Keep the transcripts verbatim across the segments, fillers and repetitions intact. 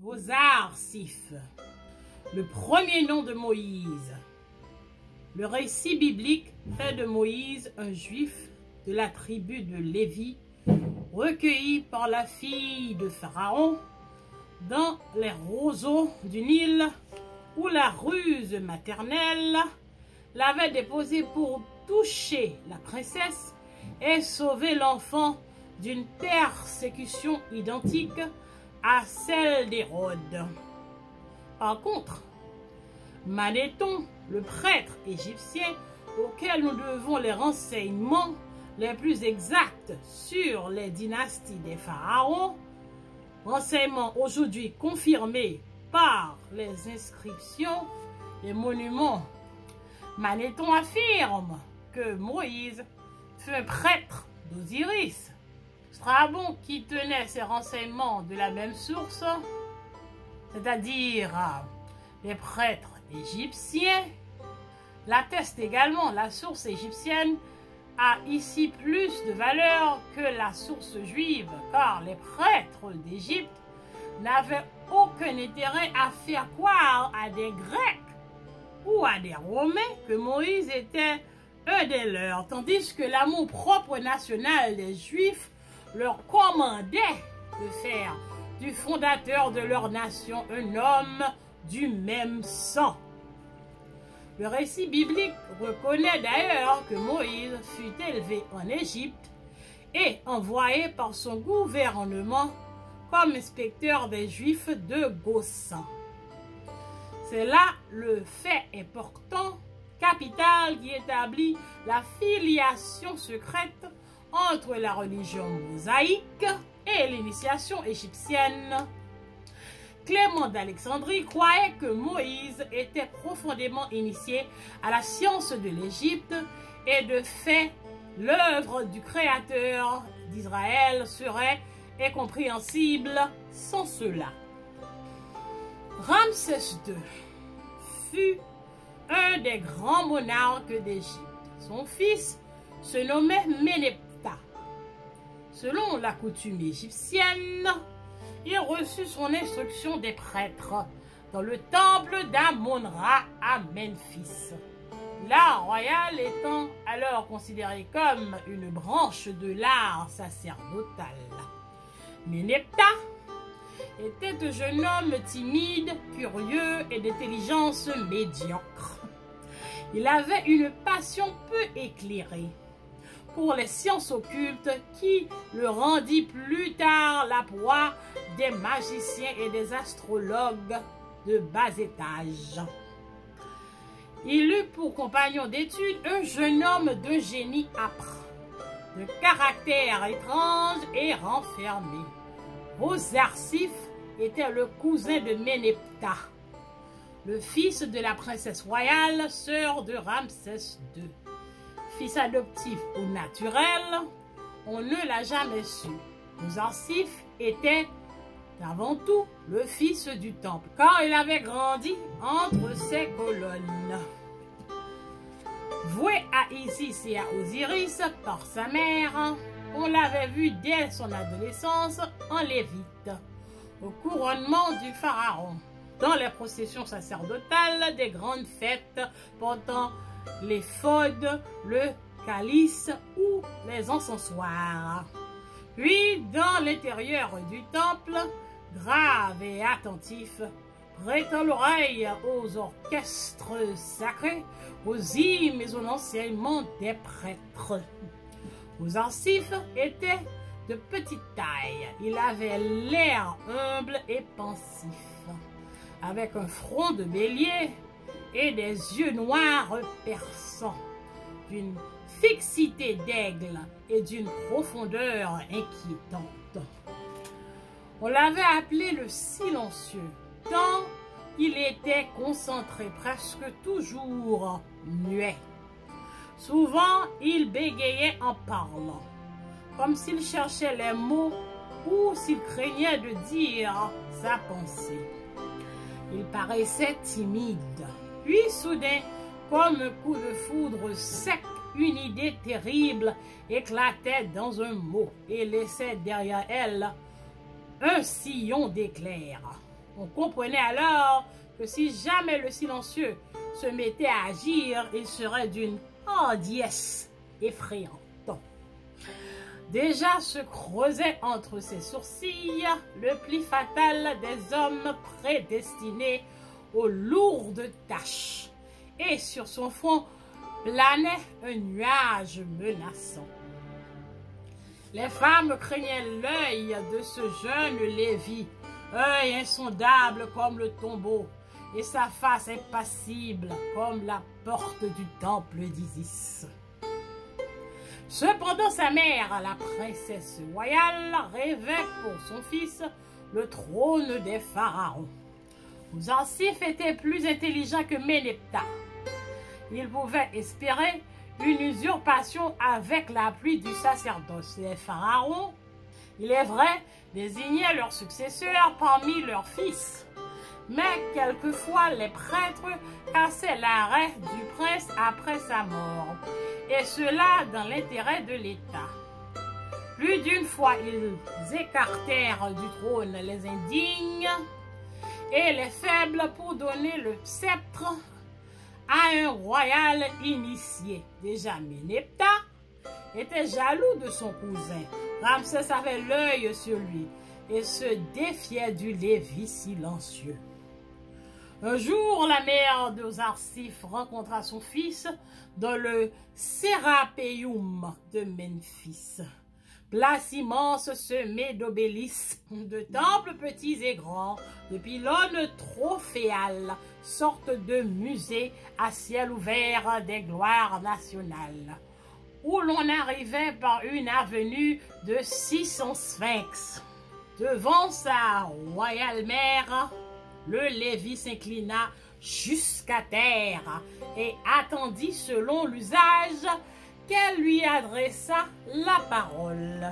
Ozarsif, le premier nom de Moïse. Le récit biblique fait de Moïse un juif de la tribu de Lévi, recueilli par la fille de Pharaon dans les roseaux du Nil, où la ruse maternelle l'avait déposé pour toucher la princesse et sauver l'enfant d'une persécution identique à celle d'Hérode. Par contre, Manéthon, le prêtre égyptien auquel nous devons les renseignements les plus exacts sur les dynasties des pharaons, renseignements aujourd'hui confirmés par les inscriptions et monuments, Manéthon affirme que Moïse fut un prêtre d'Osiris. Strabon, qui tenait ses renseignements de la même source, c'est-à-dire les prêtres égyptiens, l'atteste également. La source égyptienne a ici plus de valeur que la source juive, car les prêtres d'Égypte n'avaient aucun intérêt à faire croire à des Grecs ou à des Romains que Moïse était un des leurs, tandis que l'amour propre national des Juifs leur commandait de faire du fondateur de leur nation un homme du même sang. Le récit biblique reconnaît d'ailleurs que Moïse fut élevé en Égypte et envoyé par son gouvernement comme inspecteur des Juifs de Gossan. C'est là le fait important, capital, qui établit la filiation secrète entre la religion mosaïque et l'initiation égyptienne. Clément d'Alexandrie croyait que Moïse était profondément initié à la science de l'Égypte et de fait, l'œuvre du Créateur d'Israël serait incompréhensible sans cela. Ramsès deux fut un des grands monarques d'Égypte. Son fils se nommait Ménéptah. Selon la coutume égyptienne, il reçut son instruction des prêtres dans le temple d'Amon-Ra à Memphis. L'art royal étant alors considéré comme une branche de l'art sacerdotal. Ménéptah était un jeune homme timide, curieux et d'intelligence médiocre. Il avait une passion peu éclairée pour les sciences occultes qui le rendit plus tard la proie des magiciens et des astrologues de bas étage. Il eut pour compagnon d'études un jeune homme d'un génie âpre, de caractère étrange et renfermé. Ozarsif était le cousin de Ménéptah, le fils de la princesse royale, sœur de Ramsès deux. Fils adoptif ou naturel, on ne l'a jamais su. Ozarsif était avant tout le fils du temple, car il avait grandi entre ses colonnes. Voué à Isis et à Osiris par sa mère, on l'avait vu dès son adolescence en Lévite, au couronnement du pharaon, dans les processions sacerdotales des grandes fêtes portant l'éphod, le calice ou les encensoirs. Puis, dans l'intérieur du temple, grave et attentif, prêtant l'oreille aux orchestres sacrés, aux hymnes et aux enseignements des prêtres. Ozarsif était de petite taille. Il avait l'air humble et pensif, avec un front de bélier et des yeux noirs perçants, d'une fixité d'aigle et d'une profondeur inquiétante. On l'avait appelé le silencieux, tant il était concentré, presque toujours muet. Souvent, il bégayait en parlant, comme s'il cherchait les mots ou s'il craignait de dire sa pensée. Il paraissait timide. Puis, soudain, comme un coup de foudre sec, une idée terrible éclatait dans un mot et laissait derrière elle un sillon d'éclairs. On comprenait alors que si jamais le silencieux se mettait à agir, il serait d'une hardiesse effrayante. Déjà se creusait entre ses sourcils le pli fatal des hommes prédestinés aux lourdes tâches, et sur son front planait un nuage menaçant. Les femmes craignaient l'œil de ce jeune Lévi, œil insondable comme le tombeau, et sa face impassible comme la porte du temple d'Isis. Cependant, sa mère, la princesse royale, rêvait pour son fils le trône des pharaons. Ouzarsif était plus intelligent que Ménephta. Il pouvait espérer une usurpation avec l'appui du sacerdoce. Les pharaons, il est vrai, désignaient leurs successeurs parmi leurs fils. Mais quelquefois, les prêtres cassaient l'arrêt du prince après sa mort, et cela dans l'intérêt de l'État. Plus d'une fois, ils écartèrent du trône les indignes et les faibles pour donner le sceptre à un royal initié. Déjà, Ménephta était jaloux de son cousin. Ramsès avait l'œil sur lui et se défiait du Lévi silencieux. Un jour, la mère d'Ouzarsif rencontra son fils dans le Sérapéum de Memphis. Place immense semée d'obélisques, de temples petits et grands, de pylônes trophéales, sorte de musée à ciel ouvert des gloires nationales, où l'on arrivait par une avenue de six cents sphinx. Devant sa royale mère, le Lévi s'inclina jusqu'à terre et attendit selon l'usage qu'elle lui adressa la parole.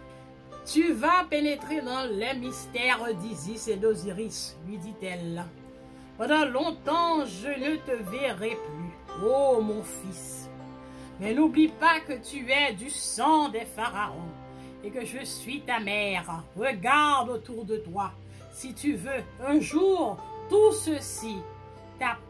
« Tu vas pénétrer dans les mystères d'Isis et d'Osiris, lui dit-elle. Pendant longtemps, je ne te verrai plus, ô mon fils. Mais n'oublie pas que tu es du sang des pharaons et que je suis ta mère. Regarde autour de toi. Si tu veux, un jour, tout ceci t'appartiendra. »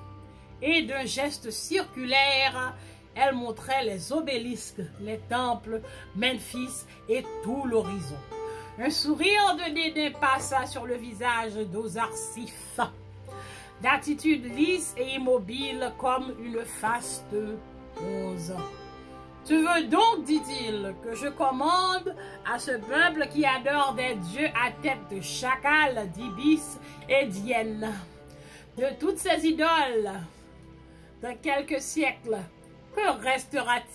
Et d'un geste circulaire, elle montrait les obélisques, les temples, Memphis et tout l'horizon. Un sourire de dédain passa sur le visage d'Ouzarsif, d'attitude lisse et immobile comme une face de bronze. « Tu veux donc, dit-il, que je commande à ce peuple qui adore des dieux à tête de chacal, d'ibis et d'hyène, de toutes ces idoles, dans quelques siècles, que restera-t-il »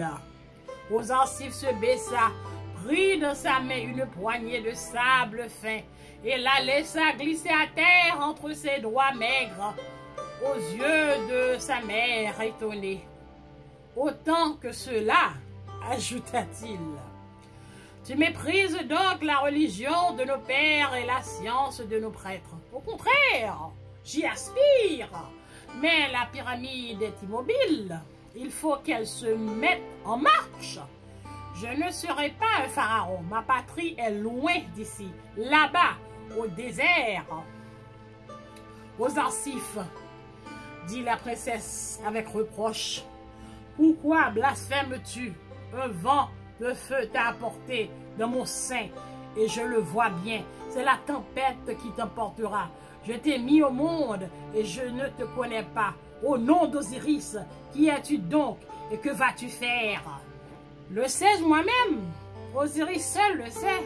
Ouzarsif se baissa, prit dans sa main une poignée de sable fin et la laissa glisser à terre entre ses doigts maigres, aux yeux de sa mère étonnée. « Autant que cela, ajouta-t-il. Tu méprises donc la religion de nos pères et la science de nos prêtres. Au contraire, j'y aspire. Mais la pyramide est immobile. Il faut qu'elle se mette en marche. Je ne serai pas un pharaon. Ma patrie est loin d'ici, là-bas, au désert. » Ouzarsif, dit la princesse avec reproche, « pourquoi blasphèmes-tu? Un vent de feu t'a apporté dans mon sein, et je le vois bien. C'est la tempête qui t'emportera. Je t'ai mis au monde, et je ne te connais pas. Au nom d'Osiris, qui es-tu donc, et que vas-tu faire? » Le sais-je moi-même? Osiris seul le sait.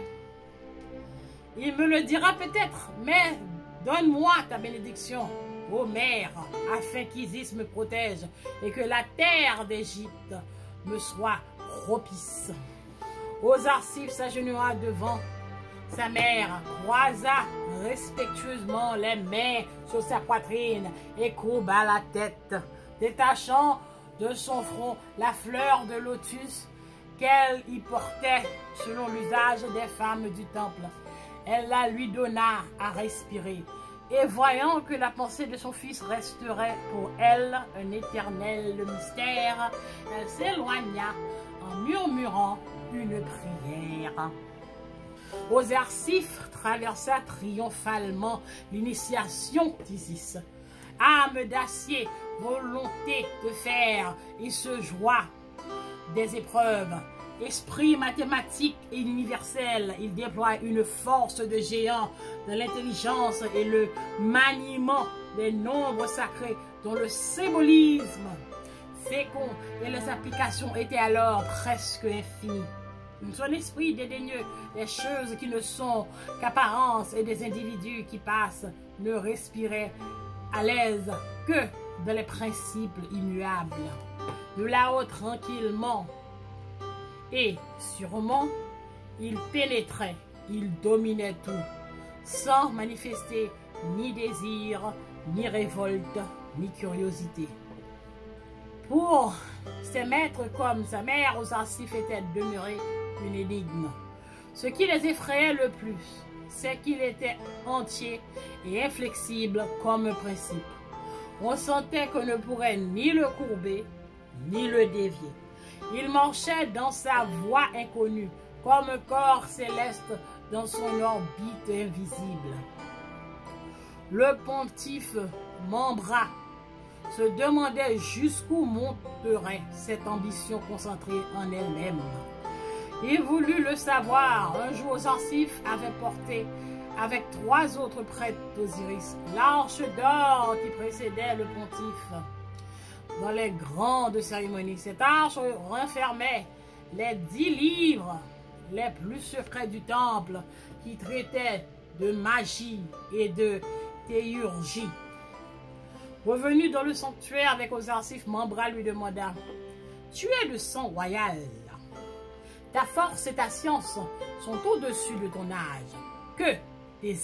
Il me le dira peut-être, mais donne-moi ta bénédiction, ô mère, afin qu'Isis me protège et que la terre d'Égypte me soit propice. Ouzarsif s'agenouilla devant sa mère, croisa respectueusement les mains sur sa poitrine et courba la tête, détachant de son front la fleur de lotus qu'elle y portait selon l'usage des femmes du temple. Elle la lui donna à respirer, et voyant que la pensée de son fils resterait pour elle un éternel mystère, elle s'éloigna en murmurant une prière. Osarsiph traversa triomphalement l'initiation d'Isis. Âme d'acier, volonté de fer, il se joua des épreuves. Esprit mathématique et universel, il déploie une force de géant dans l'intelligence et le maniement des nombres sacrés dont le symbolisme fécond et les applications étaient alors presque infinies. Son esprit dédaigneux des choses qui ne sont qu'apparence et des individus qui passent ne respirait à l'aise que dans les principes immuables. De là-haut tranquillement et sûrement, il pénétrait, il dominait tout, sans manifester ni désir, ni révolte, ni curiosité. Pour ses maîtres comme sa mère, Osarsiph était demeuré une énigme. Ce qui les effrayait le plus, c'est qu'il était entier et inflexible comme principe. On sentait qu'on ne pourrait ni le courber, ni le dévier. Il marchait dans sa voie inconnue, comme un corps céleste dans son orbite invisible. Le pontife Mambra se demandait jusqu'où monterait cette ambition concentrée en elle-même. Il voulut le savoir. Un jour, Osarsiph avait porté avec trois autres prêtres d'Osiris l'arche d'or qui précédait le pontife. Dans les grandes cérémonies, cette arche renfermait les dix livres les plus secrets du temple qui traitaient de magie et de théurgie. Revenu dans le sanctuaire avec Osarsiph, Mambra lui demanda: « Tu es de sang royal. Ta force et ta science sont au-dessus de ton âge. Que désires-tu? »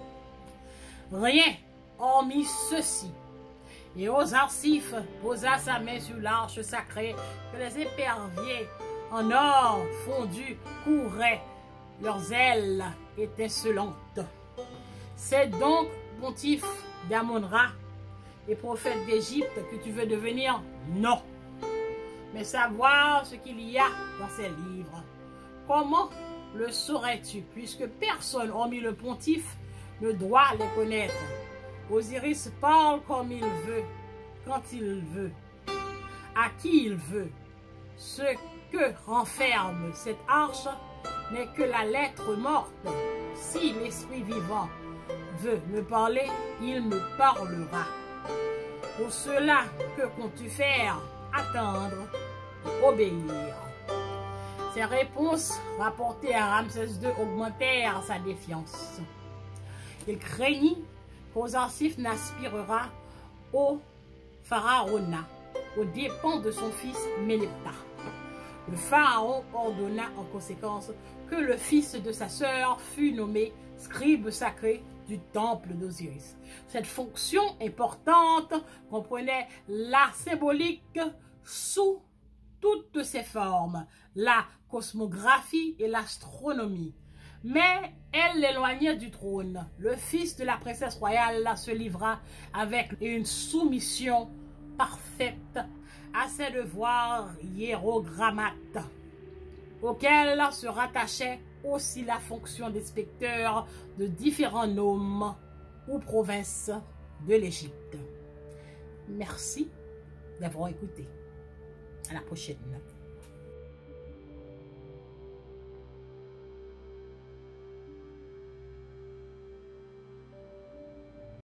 Rien, hormis ceci. Et Osarsiph posa sa main sur l'arche sacrée que les éperviers en or fondu couraient, leurs ailes étincelantes. C'est donc, pontife d'Amon-Ra et prophète d'Égypte, que tu veux devenir? Non, mais savoir ce qu'il y a dans ces livres. Comment le saurais-tu, puisque personne, hormis le pontife, ne doit les connaître? Osiris parle comme il veut, quand il veut, à qui il veut. Ce que renferme cette arche n'est que la lettre morte. Si l'esprit vivant veut me parler, il me parlera. Pour cela, que comptes-tu faire? Attendre et obéir. Ces réponses rapportées à Ramsès deux augmentèrent sa défiance. Il craignit qu'Osarsiph n'aspirera au pharaonat, aux dépens de son fils Ménephta. Le pharaon ordonna en conséquence que le fils de sa sœur fût nommé scribe sacré du temple d'Osiris. Cette fonction importante comprenait la symbolique sous toutes ses formes, la cosmographie et l'astronomie. Mais elle l'éloignait du trône. Le fils de la princesse royale se livra avec une soumission parfaite à ses devoirs hiérogrammates, auxquels se rattachait aussi la fonction d'inspecteur de différents noms ou provinces de l'Égypte. Merci d'avoir écouté. À la prochaine.